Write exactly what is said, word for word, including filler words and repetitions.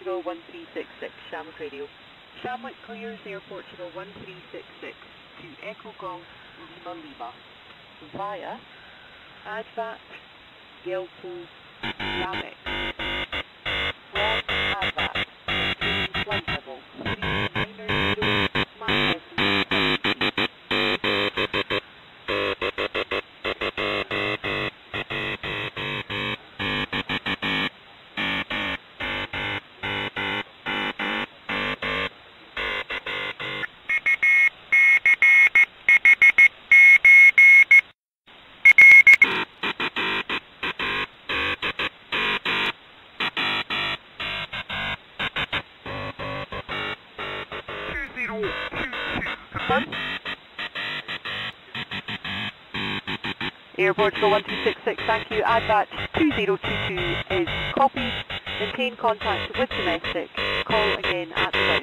Portugal one three six six, Shamrock Radio. Shamrock clears Air Portugal one three six six to Echo Golf Lima Lima via Advat, Gelpo, Ramek. From Advat, maintaining flight level three nine zero, minus Air Portugal one three six six, thank you. Advat two zero two two is copied. Maintain contact with domestic. Call again at the